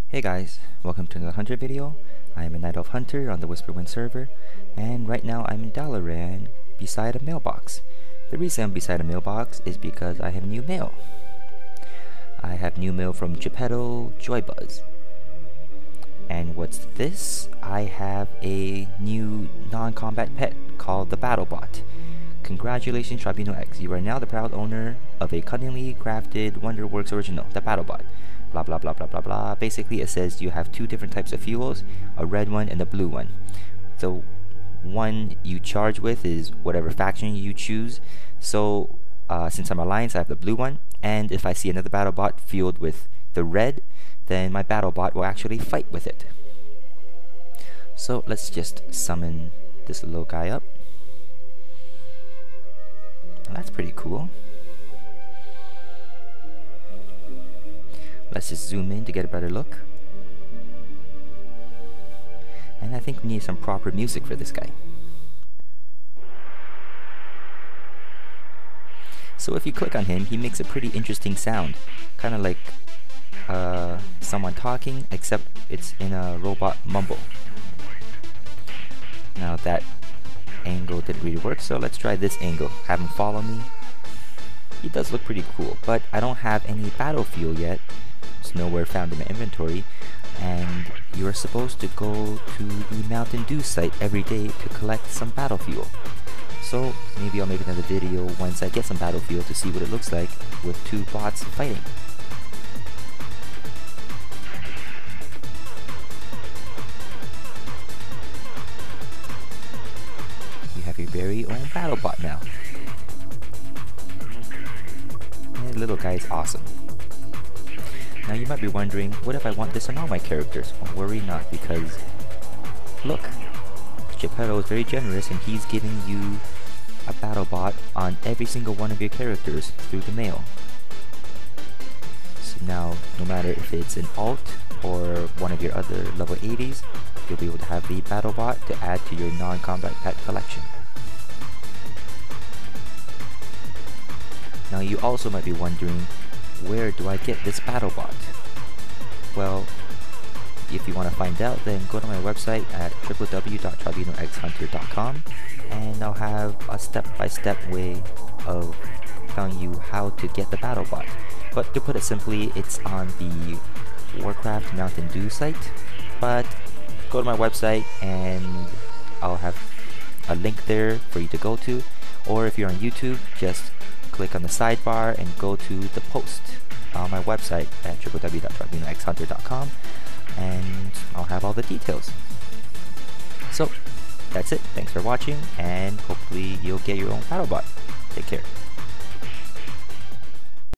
Hey guys, welcome to another Hunter video. I am a Night Elf Hunter on the Whisperwind server, and right now I'm in Dalaran beside a mailbox. The reason I'm beside a mailbox is because I have new mail. I have new mail from Geppetto Joybuzz. And what's this? I have a new non-combat pet called the BattleBot. Congratulations Tribunal X, you are now the proud owner of a cunningly crafted Wonderworks original, the BattleBot. Blah blah blah blah blah blah. Basically it says you have two different types of fuels, a red one and a blue one. The one you charge with is whatever faction you choose. So since I'm Alliance, I have the blue one, and if I see another BattleBot fueled with the red, then my BattleBot will actually fight with it. So let's just summon this little guy up. That's pretty cool. Let's just zoom in to get a better look. And I think we need some proper music for this guy. So if you click on him, he makes a pretty interesting sound. Kind of like someone talking, except it's in a robot mumble. Now that angle didn't really work, so let's try this angle. Have him follow me. He does look pretty cool, but I don't have any battle fuel yet. It's nowhere found in my inventory, and you are supposed to go to the Mountain Dew site every day to collect some battle fuel. So maybe I'll make another video once I get some battle fuel to see what it looks like with two bots fighting. You have your very own BattleBot now. And the little guy is awesome. Now you might be wondering, what if I want this on all my characters? Well, worry not, because look, Geppetto is very generous and he's giving you a BattleBot on every single one of your characters through the mail. So now, no matter if it's an alt or one of your other level 80s, you'll be able to have the BattleBot to add to your non-combat pet collection. Now you also might be wondering, where do I get this BattleBot? Well, if you want to find out, then go to my website at www.tribunalxhunter.com, and I'll have a step-by-step way of telling you how to get the BattleBot. But to put it simply, it's on the Warcraft Mountain Dew site. But go to my website and I'll have a link there for you to go to, or if you're on YouTube, just click on the sidebar and go to the post on my website at www.tribunalxhunter.com, and I'll have all the details. So that's it. Thanks for watching, and hopefully you'll get your own BattleBot. Take care.